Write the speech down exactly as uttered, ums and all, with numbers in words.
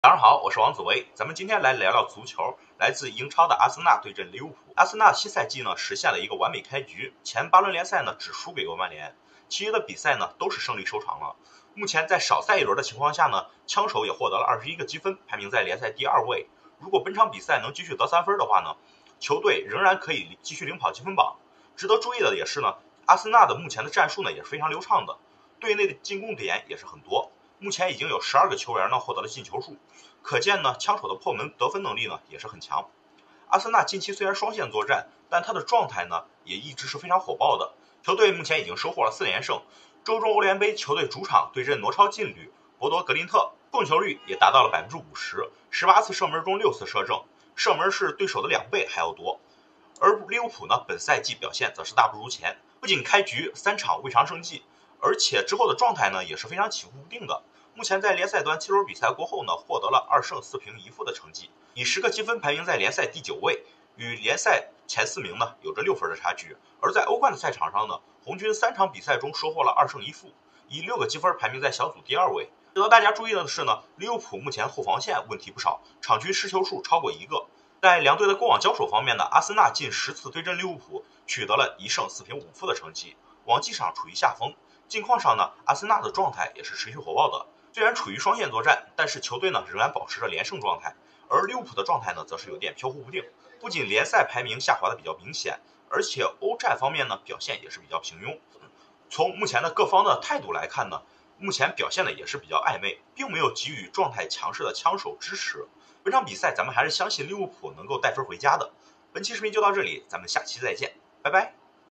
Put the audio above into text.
早上好，我是王子维，咱们今天来聊聊足球。来自英超的阿森纳对阵利物浦。阿森纳新赛季呢实现了一个完美开局，前八轮联赛呢只输给过曼联，其余的比赛呢都是胜利收场了。目前在少赛一轮的情况下呢，枪手也获得了二十一个积分，排名在联赛第二位。如果本场比赛能继续得三分的话呢，球队仍然可以继续领跑积分榜。值得注意的也是呢，阿森纳的目前的战术呢也是非常流畅的，队内的进攻点也是很多。目前已经有十二个球员呢获得了进球数，可见呢枪手的破门得分能力呢也是很强。阿森纳近期虽然双线作战，但他的状态呢也一直是非常火爆的。球队目前已经收获了四连胜，周中欧联杯球队主场对阵挪超劲旅博多格林特，控球率也达到了百分之五十，十八次射门中六次射正，射门是对手的两倍还要多。而利物浦呢本赛季表现则是大不如前，不仅开局三场未尝胜绩，而且之后的状态呢也是非常起伏不定的。目前在联赛端七轮比赛过后呢，获得了二胜四平一负的成绩，以十个积分排名在联赛第九位，与联赛前四名呢有着六分的差距。而在欧冠的赛场上呢，红军三场比赛中收获了二胜一负，以六个积分排名在小组第二位。值得大家注意的是呢，利物浦目前后防线问题不少，场均失球数超过一个。在两队的过往交手方面呢，阿森纳近十次对阵利物浦取得了一胜四平五负的成绩，往绩上处于下风。近况上呢，阿森纳的状态也是持续火爆的。虽然处于双线作战，但是球队呢仍然保持着连胜状态，而利物浦的状态呢则是有点飘忽不定，不仅联赛排名下滑的比较明显，而且欧战方面呢表现也是比较平庸。从目前的各方的态度来看呢，目前表现的也是比较暧昧，并没有给予状态强势的枪手支持。本场比赛咱们还是相信利物浦能够带分回家的。本期视频就到这里，咱们下期再见，拜拜。